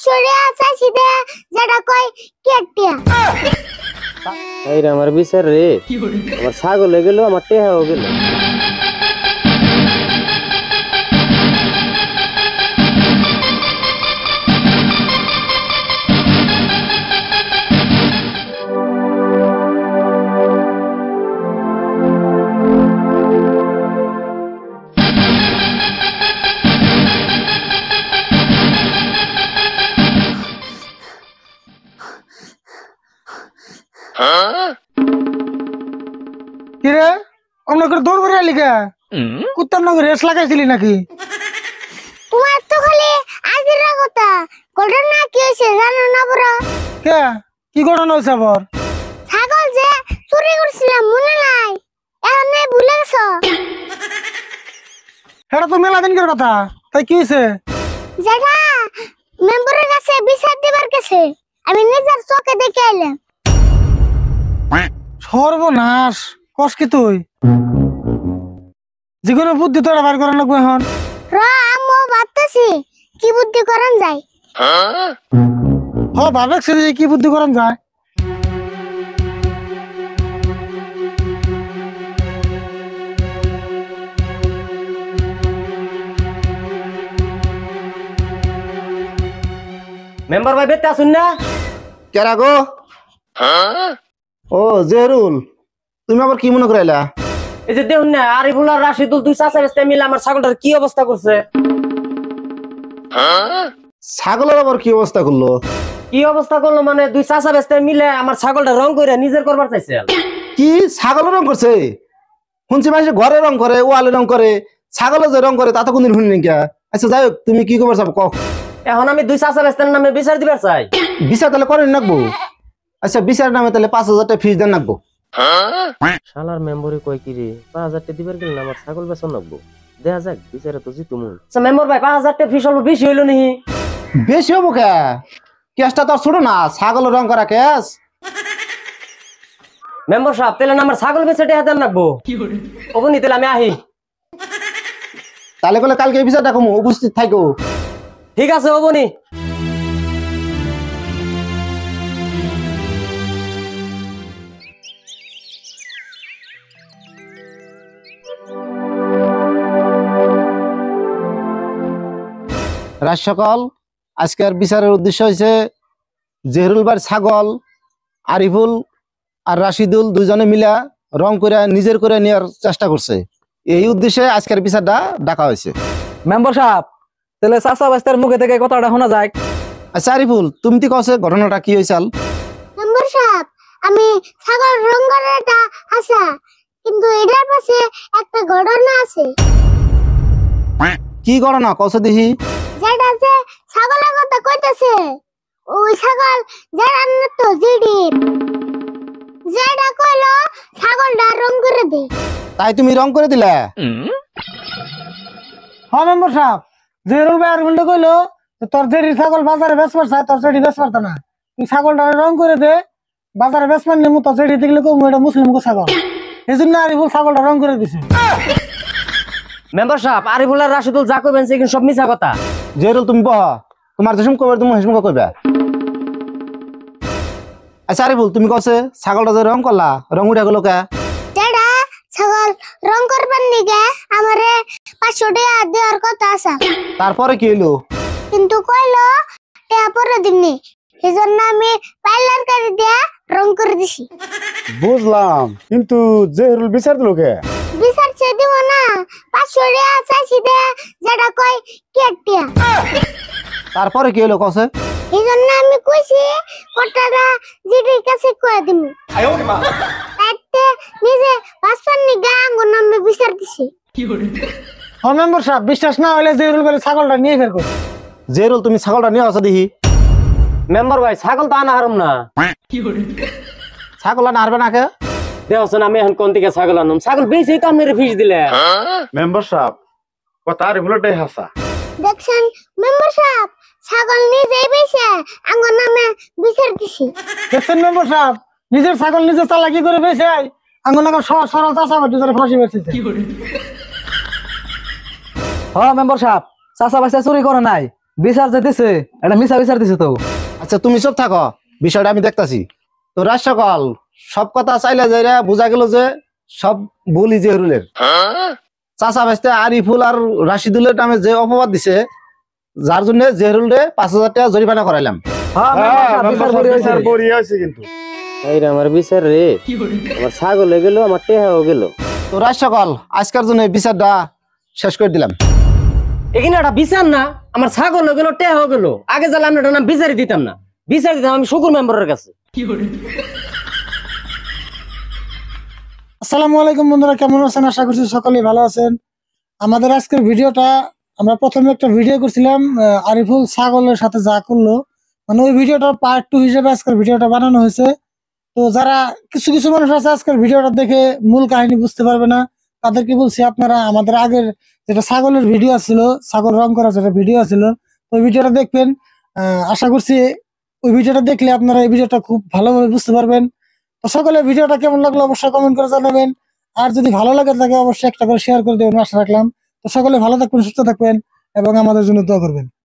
পাঁচশো চাইছি দে যেটা কয় কেটিয়া এই রে আমার বিচার রে আমার ছাগল হয়ে গেল আমার টেহাও গেল কিরে অমন করে দৌড় করে আলি কে কুত্তার নগর রেস লাগাইছিলি নাকি তোমার তো খালি আজিরা কথা ঘটনা কি হয়েছে জানো না বড় কে কি ঘটনা হয়েছে আবার ছাগল যে চুরি করছিলাম মনে নাই এখন নাই ভুলে গেছো এটা তো মেলা দিনকার কথা তাই কি হয়েছে যেটা মেম্বারের কাছে বিচার দিবার কাছে আমি নিজের চোখে দেখে আইলাম সর্বনাশ কস কি তুই যেগুলো বুদ্ধি তোরা বার করা লাগবে এখন র আম্মু ভাবতেছি কি বুদ্ধি করান যায় ভাবছি যে কি বুদ্ধি করান যায় মেম্বার ভাই বেতে আসুন না কেরা গো ও জেহরুল তুমি আবার কি মনে করাইলা এই যে দেখুন না আরিফুল আর রাশিদুল দুই চাচা বেস্তে মিলে আমার ছাগলটার কি অবস্থা করছে ছাগলের আবার কি অবস্থা করলো কি অবস্থা করলো মানে দুই চাচা বেস্তে মিলে আমার ছাগলটা রং করে নিজের করবার চাইছে কি ছাগলের রং করছে শুনছি মানুষ ঘরে রং করে ওয়ালে রং করে ছাগলে যে রং করে তা তো কোনদিন শুনি কে আচ্ছা যাই হোক তুমি কি খবর চাও কও এখন আমি দুই চাচা বেস্তের নামে বিচার দিবার চাই বিচার তাহলে করেন নাকবো আচ্ছা বিচার নামে তাহলে 5,000 টাকা ফিস দেন নাকবো শালার মেম্বরে কয় কি রে 5,000 টাকা দিবার গেল আমার ছাগল বেচন লাগবো দেখা যাক বিচারে তো জিতু মু আচ্ছা মেম্বার ভাই 5,000 টাকা ফিস অল্প বেশি হইলো নাকি বেশি হবো কে কেসটা তো ছোট না ছাগলের রং করা কেস মেম্বার সাহেব তাহলে আমার ছাগল বেচে টাকা দেন লাগবো ওবনি তাহলে আমি আহি তাহলে বলে কালকে এই বিচারটা কমু উপস্থিত থাকো ঠিক আছে ওবনি রাত সকাল আজকের বিচারের উদ্দেশ্য হয়েছে জেহরুল বার ছাগল আরিফুল আর রাশিদুল দুজনে মিলা রং করে নিজের করে নেওয়ার চেষ্টা করছে এই উদ্দেশ্যে আজকের বিচারটা ডাকা হয়েছে মেম্বার সাহেব তাহলে চাচা বাস্তার মুখে থেকে কথাটা শোনা যায় আচ্ছা আরিফুল তুমি তো কছে ঘটনাটা কি হয়েছিল মেম্বার সাহেব আমি ছাগল রং করাটা আশা কিন্তু এটার পাশে একটা ঘটনা আছে কি ঘটনা কছে দেখি যেটা যে ছাগলের কথা কইতেছে ওই ছাগল যেটা তো জিডির যেটা কইলো ছাগলটা রং করে দে তাই তুমি রং করে দিলা মেম্বার সাহেব জেরুল ভাই আর গুন্ডা কইলো তোর যেটি ছাগল বাজারে বেচবার চাই তোর যেটি বেচবার না তুই ছাগলটা রং করে দে বাজারে বেচবার নেমু তোর যেটি দেখলে কমু এটা মুসলিম ছাগল এই জন্য আরিফুল ছাগলটা রং করে দিছে মেম্বার সাহেব আরিফুল আর রাশিদুল যা কইবেন সে কিন্তু সব মিছা কথা জেরুল তুমি বহ তোমার যেসম কইবে তুমি হেসম কইবা আচ্ছা আরিফুল তুমি কছে ছাগলটা যে রং করলা রং উঠে গেল কে যেটা ছাগল রং করবার নিগে আমারে 500 টাকা দেওয়ার কথা আছে তারপরে কি হইলো কিন্তু কইলো টাকা পরে দিমনি এজন্য আমি পার্লার করে দিয়া রং করে দিছি বুঝলাম কিন্তু জেহরুল বিচার দিল কে বিচার চেয়ে দিব না 500 টাকা চাইছি দে যেটা কয় কেটিয়া তারপরে কি হইলো কছে এজন্য আমি কইছি কটাটা জিডির কাছে কয়ে দিমু তাইতে নিজে বাসন নিগা আঙ্গুর নামে বিচার দিছি মেম্বার সাহেব বিশ্বাস না হলে জেরুল ভাই ছাগলটা নিয়ে ফের কর জেরুল তুমি ছাগলটা নিয়ে আসো দেখি মেম্বার ভাই ছাগল তো আনা হারম না ছাগল না হারবে না কে দেখছেন আমি এখন কোন থেকে ছাগল আনম ছাগল বেশি তো আপনার ফিস দিলে মেম্বার সাহেব কথা আরিফুলটাই হাসা দেখছেন মেম্বার সাহেব ছাগল নিজেই বেশে আঙ্গুর নামে বিচার দিছি দেখছেন মেম্বার সাহেব নিজের ছাগল নিজে চালাকি করে বেঁচে আঙ্গুর নাগাল সরল চাষা বাটি ধরে ফাঁসি বেঁচেছে মেম্বার সাহেব চাচা বাস্তা চুরি করে নাই বিচার যেতেছে এটা মিছা বিচার দিছে তো। আচ্ছা তুমি চুপ থাকো, বিষয়টা আমি দেখতাছি। তো রাজ সকল সব কথা চাইলে যাইরা বোঝা গেল যে সব ভুলই জেহরুলের। চাচা ভাইস্তে আরিফুল আর রাশিদুলের নামে যে অপবাদ দিছে, যার জন্য জেহরুল 5,000 টাকা জরিমানা করাইলাম। হ্যাঁ মেম্বার সাহেব, বিচার বড়ি হয়েছে। বিচার বড়ি আছে কিন্তু। এই রে আমার বিচার রে, আমার ছাগল হয়ে গেল, আমার টেহাও গেল। তো রাজ সকল আজকের জন্য এই বিচারটা শেষ করে দিলাম। এখানে একটা বিচার না, আমার ছাগল হয়ে গেল, টেহাও গেল। আগে জানলে আমরা এটা নাম বিচারই দিতাম না, বিচার দিতাম আমি শুকুর মেম্বারের কাছে। আসসালামু আলাইকুম বন্ধুরা, কেমন আছেন? আশা করছি সকলেই ভালো আছেন। আমাদের আজকের ভিডিওটা, আমরা প্রথমে একটা ভিডিও করছিলাম আরিফুল ছাগলের সাথে যা করলো, মানে ওই ভিডিওটার পার্ট 2 হিসেবে আজকের ভিডিওটা বানানো হয়েছে। তো যারা কিছু কিছু মানুষ আছে আজকের ভিডিওটা দেখে মূল কাহিনী বুঝতে পারবে না, তাদেরকে বলছি আপনারা আমাদের আগের যেটা ছাগলের ভিডিও ছিল, ছাগল রং করা যেটা ভিডিও ছিল, ওই ভিডিওটা দেখবেন। আশা করছি ওই ভিডিওটা দেখলে আপনারা এই ভিডিওটা খুব ভালোভাবে বুঝতে পারবেন। তো সকলে ভিডিওটা কেমন লাগলো অবশ্যই কমেন্ট করে জানাবেন, আর যদি ভালো লাগে থাকে অবশ্যই একটা করে শেয়ার করে দেবেন, আশা রাখলাম। তো সকলে ভালো থাকবেন, সুস্থ থাকবেন এবং আমাদের জন্য দোয়া করবেন।